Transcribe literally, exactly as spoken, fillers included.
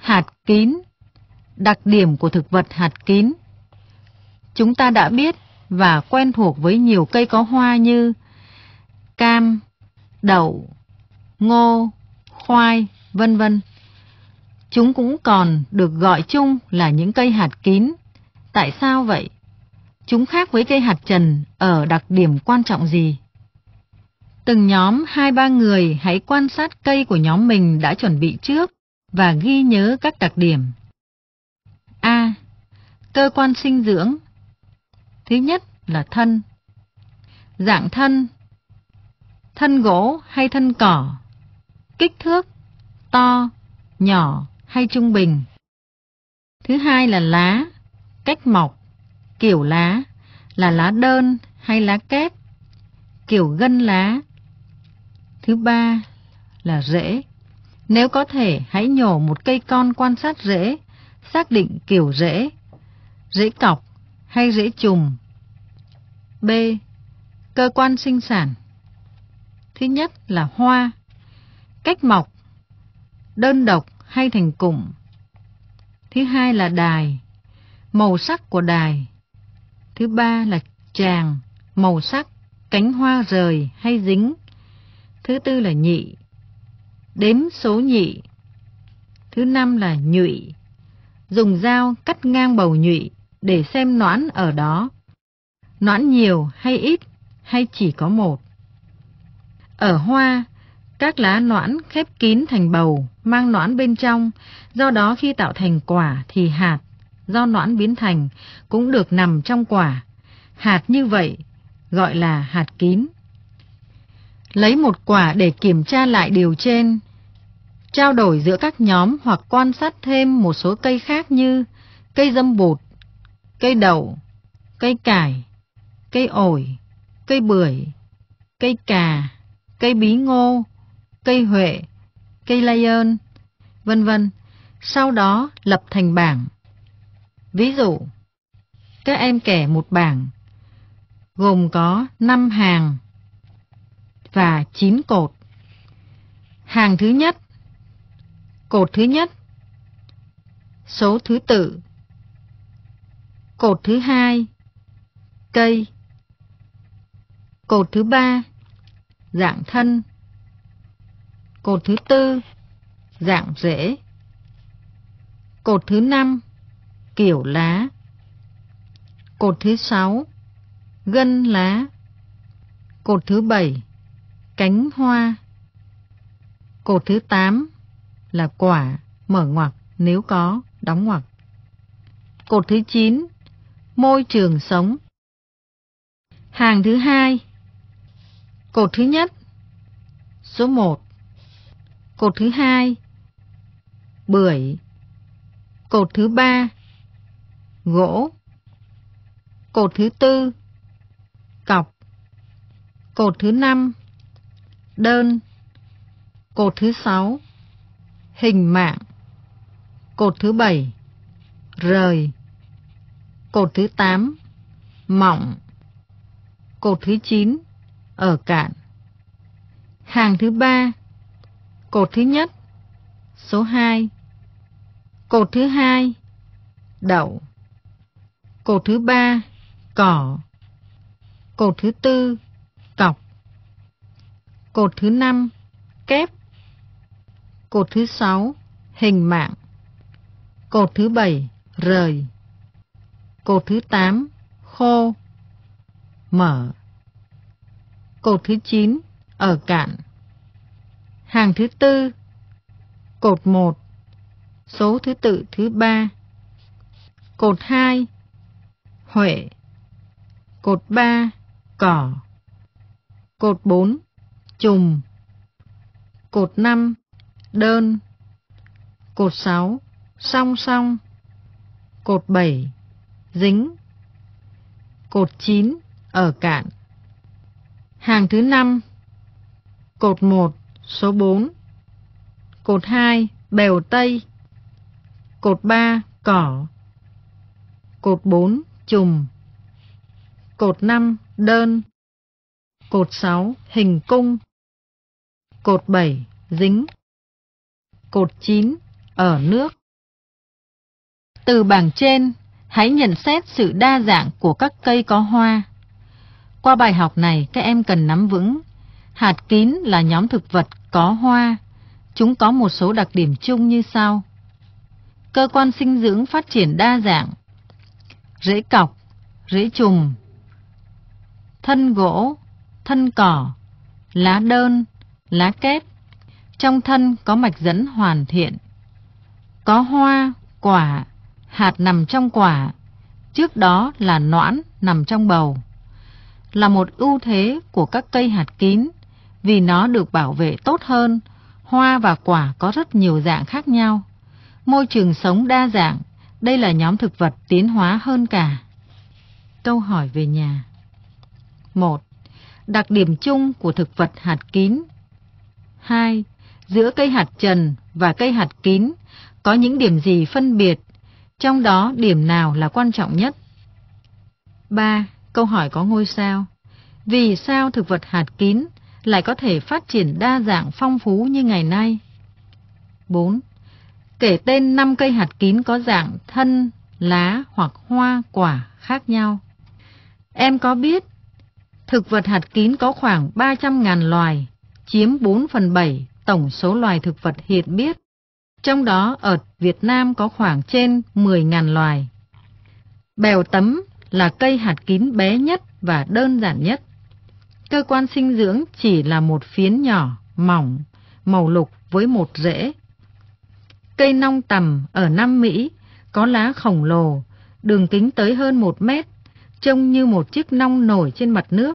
Hạt kín. Đặc điểm của thực vật hạt kín. Chúng ta đã biết và quen thuộc với nhiều cây có hoa như cam, đậu, ngô, khoai, vân vân. Chúng cũng còn được gọi chung là những cây hạt kín. Tại sao vậy? Chúng khác với cây hạt trần ở đặc điểm quan trọng gì? Từng nhóm hai ba người hãy quan sát cây của nhóm mình đã chuẩn bị trước và ghi nhớ các đặc điểm. A. Cơ quan sinh dưỡng. Thứ nhất là thân. Dạng thân. Thân gỗ hay thân cỏ. Kích thước to, nhỏ hay trung bình. Thứ hai là lá. Cách mọc. Kiểu lá là lá đơn hay lá kép. Kiểu gân lá. Thứ ba là rễ. Nếu có thể, hãy nhổ một cây con quan sát rễ, xác định kiểu rễ, rễ cọc hay rễ chùm. B. Cơ quan sinh sản. Thứ nhất là hoa. Cách mọc, đơn độc hay thành cụm. Thứ hai là đài, màu sắc của đài. Thứ ba là tràng, màu sắc, cánh hoa rời hay dính. Thứ tư là nhị, đếm số nhị. Thứ năm là nhụy, dùng dao cắt ngang bầu nhụy để xem nõn ở đó. Nõn nhiều hay ít hay chỉ có một. Ở hoa, các lá nõn khép kín thành bầu, mang nõn bên trong, do đó khi tạo thành quả thì hạt, do nõn biến thành, cũng được nằm trong quả. Hạt như vậy gọi là hạt kín. Lấy một quả để kiểm tra lại điều trên. Trao đổi giữa các nhóm hoặc quan sát thêm một số cây khác như cây dâm bụt, cây đậu, cây cải, cây ổi, cây bưởi, cây cà, cây bí ngô, cây huệ, cây lây ơn, vân vân. Sau đó lập thành bảng. Ví dụ, các em kẻ một bảng gồm có năm hàng và chín cột. Hàng thứ nhất, cột thứ nhất, số thứ tự. Cột thứ hai, cây. Cột thứ ba, dạng thân. Cột thứ tư, dạng rễ. Cột thứ năm, kiểu lá. Cột thứ sáu, gân lá. Cột thứ bảy, cánh hoa. Cột thứ tám là quả, mở ngoặc, nếu có, đóng ngoặc. Cột thứ chín, môi trường sống. Hàng thứ hai, cột thứ nhất, số một. Cột thứ hai, bưởi. Cột thứ ba, gỗ. Cột thứ tư, cọc. Cột thứ năm, đơn. Cột thứ sáu, hình mạng. Cột thứ bảy, rời. Cột thứ tám, mọng. Cột thứ chín, ở cạn. Hàng thứ ba, cột thứ nhất, số hai. Cột thứ hai, đậu. Cột thứ ba, cỏ. Cột thứ tư, cọc. Cột thứ năm, kép. Cột thứ sáu, hình mạng. Cột thứ bảy, rời. Cột thứ tám, khô, mở. Cột thứ chín, ở cạn. Hàng thứ tư, cột một, số thứ tự thứ ba. Cột hai, huệ. Cột ba, cỏ. Cột bốn, chùm. Cột năm, đơn. Cột sáu, song song. Cột bảy, dính. Cột chín, ở cạn. Hàng thứ năm, cột một, số bốn. Cột hai, bèo tây. Cột ba, cỏ. Cột bốn, chùm. Cột năm, đơn. Cột sáu, hình cung. Cột bảy, dính. Cột chín, ở nước. Từ bảng trên, hãy nhận xét sự đa dạng của các cây có hoa. Qua bài học này, các em cần nắm vững, hạt kín là nhóm thực vật có hoa. Chúng có một số đặc điểm chung như sau. Cơ quan sinh dưỡng phát triển đa dạng. Rễ cọc, rễ chùm, thân gỗ, thân cỏ, lá đơn, lá kép. Trong thân có mạch dẫn hoàn thiện. Có hoa, quả, hạt nằm trong quả, trước đó là noãn nằm trong bầu. Là một ưu thế của các cây hạt kín, vì nó được bảo vệ tốt hơn. Hoa và quả có rất nhiều dạng khác nhau. Môi trường sống đa dạng, đây là nhóm thực vật tiến hóa hơn cả. Câu hỏi về nhà. một. Đặc điểm chung của thực vật hạt kín. hai. Giữa cây hạt trần và cây hạt kín có những điểm gì phân biệt, trong đó điểm nào là quan trọng nhất? ba. Câu hỏi có ngôi sao. Vì sao thực vật hạt kín lại có thể phát triển đa dạng phong phú như ngày nay? bốn. Kể tên năm cây hạt kín có dạng thân, lá hoặc hoa quả khác nhau. Em có biết thực vật hạt kín có khoảng ba trăm nghìn loài, chiếm bốn phần bảy tổng số loài thực vật hiện biết. Trong đó ở Việt Nam có khoảng trên mười nghìn loài. Bèo tấm là cây hạt kín bé nhất và đơn giản nhất. Cơ quan sinh dưỡng chỉ là một phiến nhỏ, mỏng, màu lục với một rễ. Cây nong tằm ở Nam Mỹ có lá khổng lồ, đường kính tới hơn một mét, trông như một chiếc nong nổi trên mặt nước.